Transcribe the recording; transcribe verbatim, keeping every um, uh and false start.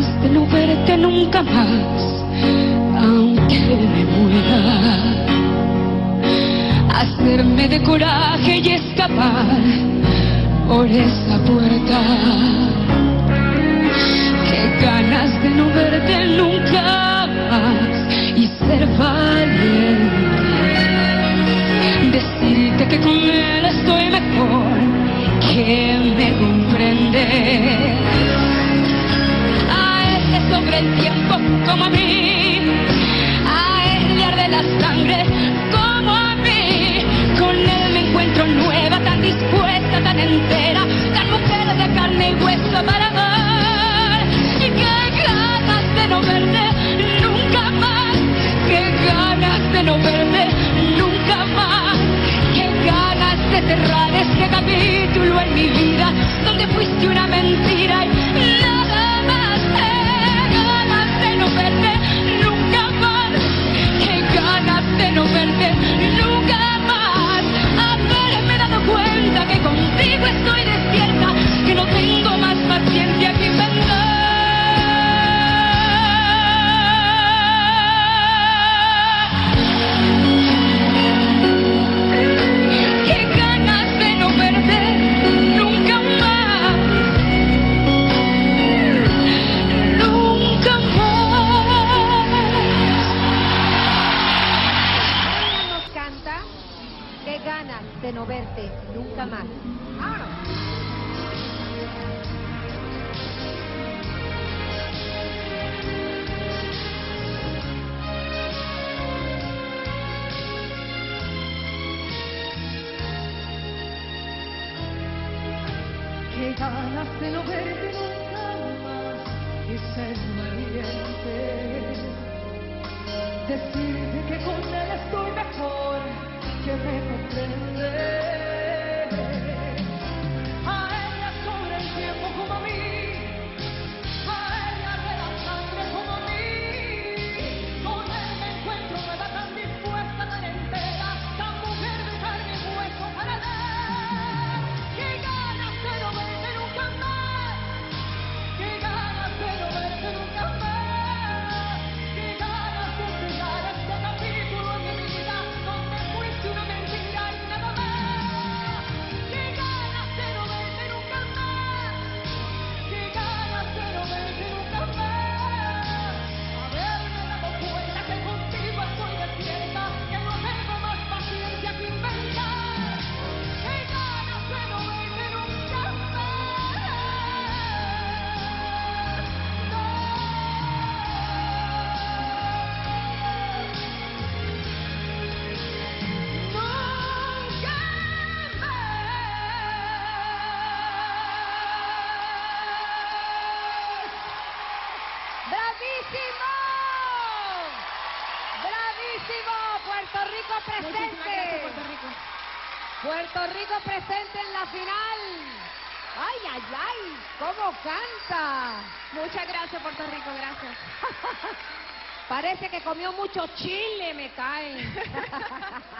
de no verte nunca más, aunque me muera. Hacerme de coraje y escapar por esa puerta. Qué ganas de no verte nunca más y ser valiente. Decirte que con él estoy mejor, que me comprende. A él le sobra el tiempo como a mí, a él le arde la sangre como a mí. Con él me encuentro nueva, tan dispuesta, tan entera, tan mujer de carne y hueso para amar. Y qué ganas de no verte nunca más, qué ganas de no verte nunca más, qué ganas de cerrar este capítulo en mi vida, donde fuiste una mentira y nada más. Qué ganas de no verte nunca más, qué ganas de no verte nunca más. Haberme dado cuenta que contigo estoy despierta, que no tengo más paciencia que inventar. De no verte nunca más. ¡Vámonos! Qué ganas de no verte nunca más y ser valiente. Decirte que con él estoy mejor, que me comprende. A ella sobre el tiempo como a mí, a ella de la sangre como a mí. Con él me encuentro nueva, tan dispuesta, tan entera, tan mujer de carne y hueso para dar. Qué ganas de no verte nunca más, qué ganas de no verte nunca más, qué ganas de cerrar este capítulo en mi vida, donde fuiste una mentira y nada más. Qué ganas de no verte nunca más, qué ganas de no verte nunca más. Haberme dado cuenta que contigo estoy despierta, que no tengo más paciencia que inventar. Qué ganas de no verte nunca más. No. ¡Bravísimo! ¡Bravísimo! Puerto Rico presente. Muchísimas gracias, Puerto Rico. Puerto Rico presente en la final. ¡Ay, ay, ay! ¿Cómo canta? Muchas gracias, Puerto Rico, gracias. Parece que comió mucho chile, me cae.